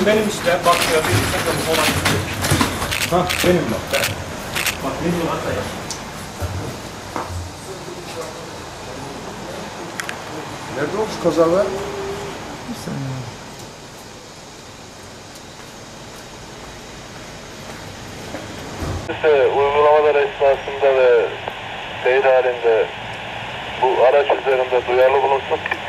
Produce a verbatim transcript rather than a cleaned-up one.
benim işte. Bak ya bir takım olan işte. Ha benim bak. Ben. Bak ne diyor hatta ya. Nerede olmuş kazalar? Bir saniye. İşte uygulamalar esnasında ve seyir halinde bu araç üzerinde duyarlı bulunsun.